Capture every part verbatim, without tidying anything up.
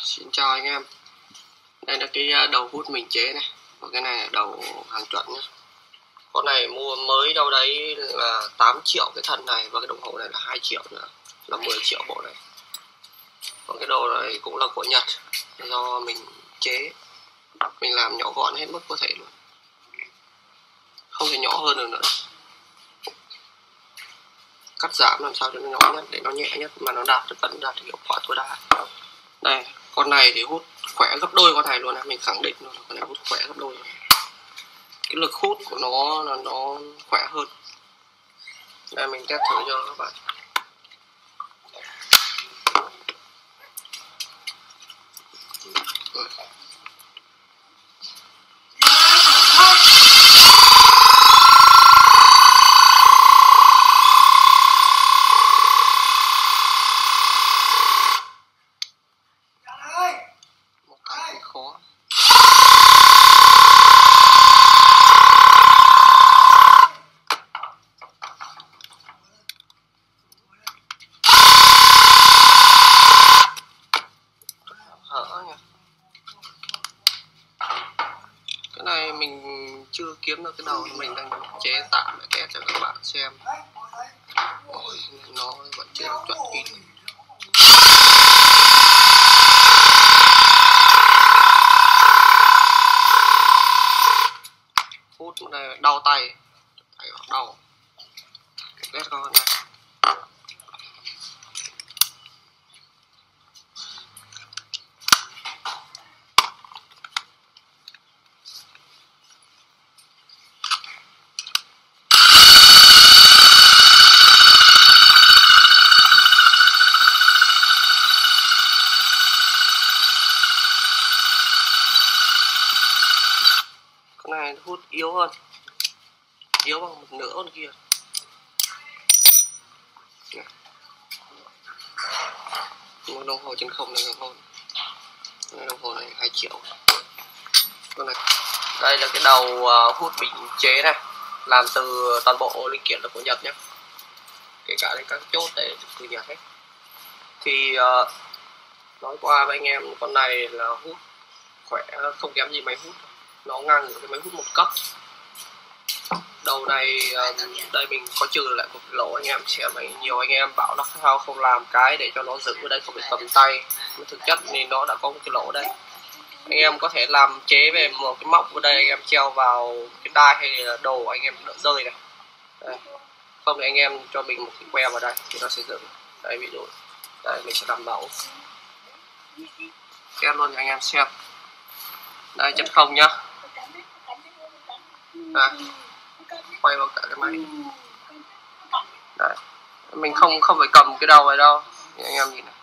Xin chào anh em. Đây là cái đầu hút mình chế này. Và cái này là đầu hàng chuẩn nhé. Con này mua mới đâu đấy là tám triệu cái thân này. Và cái đồng hồ này là hai triệu nữa, là mười triệu bộ này. Còn cái đồ này cũng là của Nhật, do mình chế. Mình làm nhỏ gọn hết mức có thể luôn, không thể nhỏ hơn được nữa. Cắt giảm làm sao cho nó nhỏ nhất, để nó nhẹ nhất mà nó đạt được vẫn đạt được hiệu quả tối đa. Đây, con này thì hút khỏe gấp đôi con này luôn này, mình khẳng định luôn là con này hút khỏe gấp đôi. Cái lực hút của nó là nó khỏe hơn. Đây mình test thử cho các bạn. Một cái khó. Hở nhỉ. Cái này mình chưa kiếm được cái đầu, mình đang chế tạm để test cho các bạn xem. Ôi, nó vẫn chưa được chuẩn kín. Hút này đau tay, tay đau. Test con này. Cái này hút yếu hơn, yếu bằng một nửa con kia. Một đồng hồ trên không này đồng hồ, cái đồng hồ này hai triệu. Con này, đây là cái đầu uh, hút bình chế này, làm từ toàn bộ linh kiện là của Nhật nhé, kể cả các chốt để từ Nhật hết. Thì uh, nói qua với anh em, con này là hút khỏe không kém gì máy hút, nó ngang với cái máy hút một cấp. Đầu này đây mình có trừ lại một cái lỗ anh em xem này, nhiều anh em bảo nó sao không làm cái để cho nó giữ ở đây không phải cầm tay, nhưng thực chất thì nó đã có một cái lỗ đây. Anh em có thể làm chế về một cái móc ở đây, anh em treo vào cái đai hay là đồ anh em đỡ rơi này. Đây. Không thì anh em cho mình một cái que vào đây thì nó sẽ giữ. Đây ví dụ đây mình sẽ làm mẫu test luôn cho anh em xem. Đây chất không nhá. À, quay vào cả cái máy. Đấy. Mình không không phải cầm cái đầu này đâu, thì anh em nhìn này.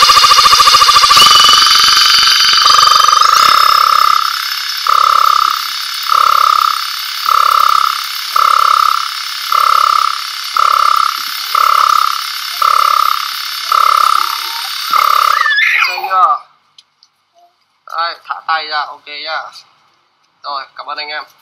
Ok chưa? Đây, thả tay ra, ok nhá. Rồi, cảm ơn anh em.